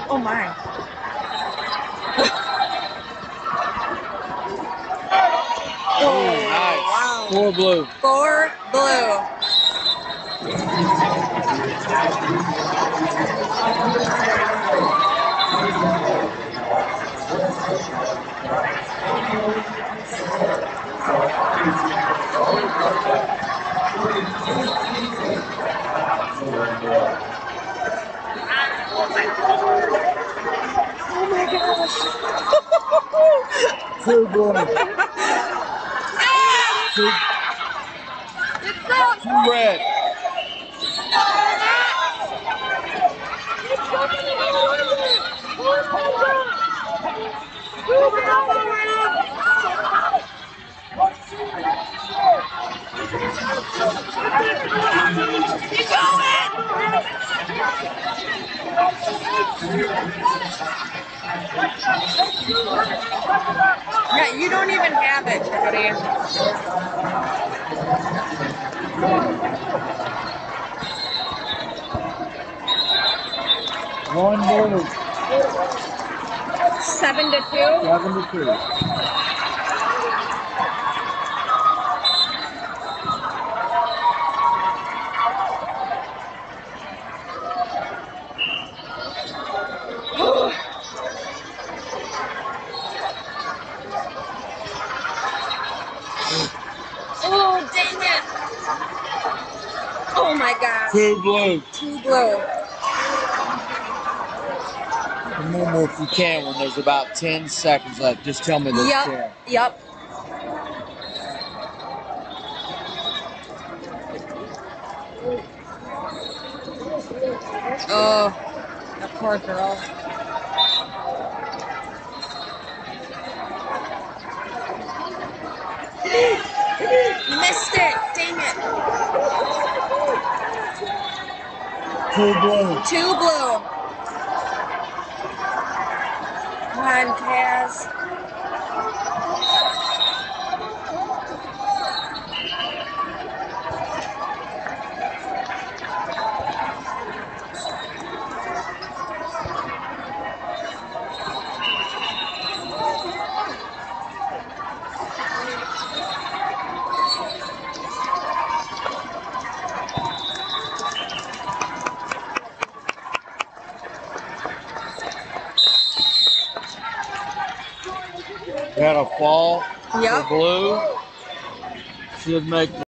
Oh my. Oh, nice. Wow. 4 blue. 4 blue. Oh my gosh. 2 blue. Two, It's up. 2 red. Keep going. Yeah, you don't even have it, Chickadee. 1 blue. 7 to 2. 7 to 2. Oh, dang it. Oh my gosh. 2 blue. 2 blue. Remember, if you can, when there's about 10 seconds left, just tell me there's 10. Yep. Oh, of course, girl. Missed it. Dang it. 2 blue. 2 blue. Come on, Kaz. We had a fall Yep. for blue. Should make